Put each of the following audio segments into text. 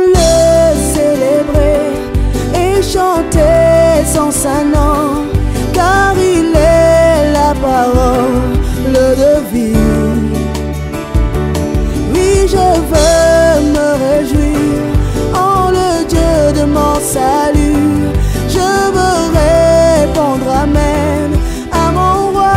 le célébrer et chanter son saint nom, car il est la parole de vie. Oui, je veux me réjouir en le Dieu de mon salut. Je veux répondre amen à mon roi.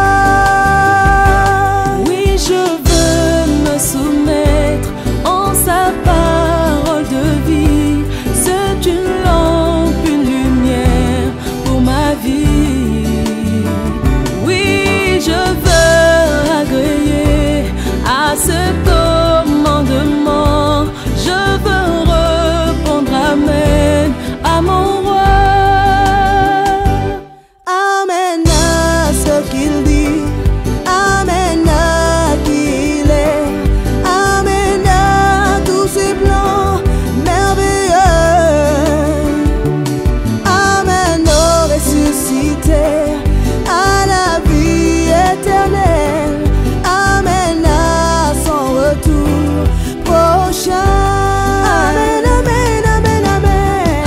Oui, je veux me soumettre en sa parole de vie. C'est une lampe, une lumière pour ma vie. Oui, je veux agréer à ce commandement. Je veux répondre amen à mon roi. Amen à ce qu'il dit, amen à qui il est, amen à tous ses plans merveilleux, amen au ressuscité, à la vie éternelle, amen à son retour prochain. Amen, amen, amen, amen.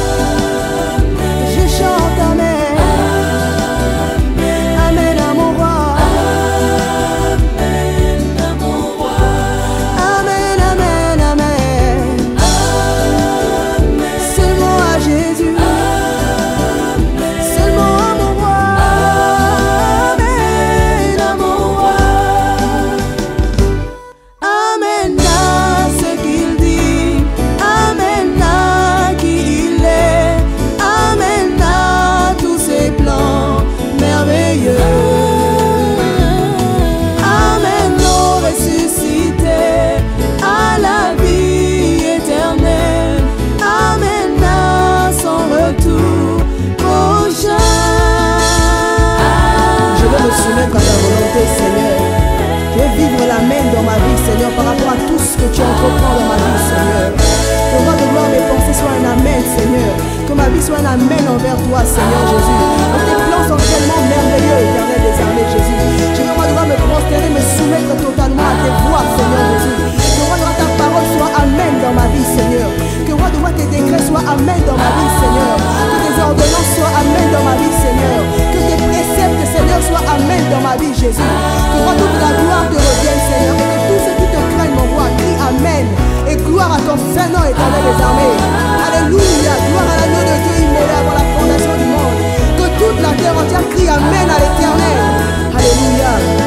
Je chante amen. Amen à mon roi. Amen à mon roi. Amen, amen, amen. Seulement à Jésus. Seulement à mon roi. Amen à mon roi. Amen à ce qu'il dit. Amen à qui il est. Amen à tous ses plans merveilleux. Amen au ressuscité, à la vie éternelle. Amen à son retour prochain. Je veux me soumettre à ta volonté, Seigneur. Je veux vivre l'amen dans ma vie, Seigneur, par rapport à tout ce que tu entreprends dans ma vie, Seigneur. Que moi de gloire, mes pensées soient un amen, Seigneur. Que ma vie soit un amen envers toi, Seigneur Jésus. Que tes plans sont tellement merveilleux, éternel des armées, Jésus. Je veux moi de gloire me prosterner, me soumettre totalement à tes voies, Seigneur Jésus. Que moi de gloire ta parole soit amen dans ma vie, Seigneur. Que moi de gloire tes décrets soient amen dans ma vie, Seigneur. Que tes ordonnances soient amen dans ma vie, Seigneur. Que tes préceptes, Seigneur, soient amen dans ma vie, Jésus. Que moi toute la gloire te revienne, Seigneur. Et que tous ceux qui te craignent, mon roi, crient amen. Et gloire à ton saint nom, éternel des armées. Alléluia, gloire à l'agneau de Dieu immolé avant la fondation du monde. Que toute la terre entière crie amen à l'éternel. Alléluia.